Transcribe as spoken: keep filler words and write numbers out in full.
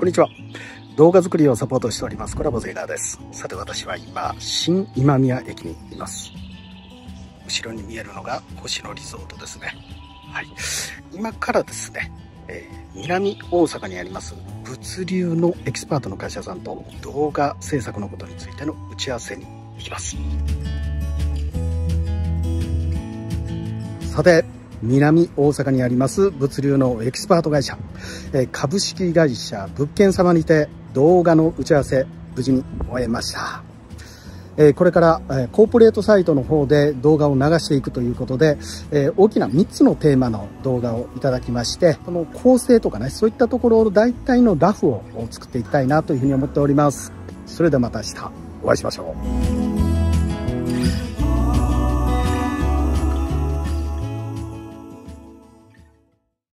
こんにちは。動画作りをサポートしておりますコラボゼイラーです。さて、私は今新今宮駅にいます。後ろに見えるのが星野リゾートですね。はい、今からですね、えー、南大阪にあります物流のエキスパートの会社さんと動画制作のことについての打ち合わせに行きます。さて、南大阪にあります物流のエキスパート会社、えー、株式会社物件様にて動画の打ち合わせ無事に終えました。えー、これから、えー、コーポレートサイトの方で動画を流していくということで、えー、大きなみっつのテーマの動画をいただきまして、その構成とかね、そういったところを大体のラフを作っていきたいなというふうに思っております。それではまた明日お会いしましょう。